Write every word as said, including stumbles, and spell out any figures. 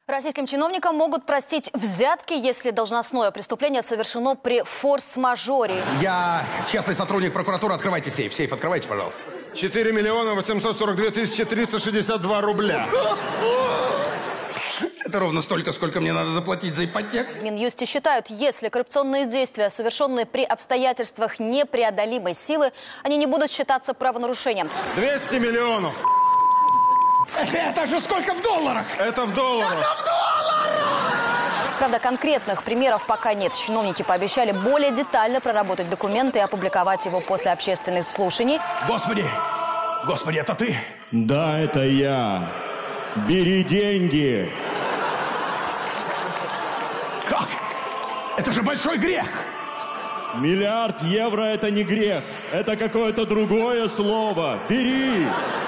Российским чиновникам могут простить взятки, если должностное преступление совершено при форс-мажоре. Я частный сотрудник прокуратуры. Открывайте сейф. Сейф открывайте, пожалуйста. четыре миллиона восемьсот сорок две тысячи триста шестьдесят два рубля. Это ровно столько, сколько мне надо заплатить за ипотеку. В Минюсте считают, если коррупционные действия, совершенные при обстоятельствах непреодолимой силы, они не будут считаться правонарушением. двести миллионов. Это же сколько в долларах? Это в долларах. Это в долларах! Правда, конкретных примеров пока нет. Чиновники пообещали более детально проработать документы и опубликовать его после общественных слушаний. Господи! Господи, это ты? Да, это я. Бери деньги. Как? Это же большой грех! Миллиард евро – это не грех. Это какое-то другое слово. Бери.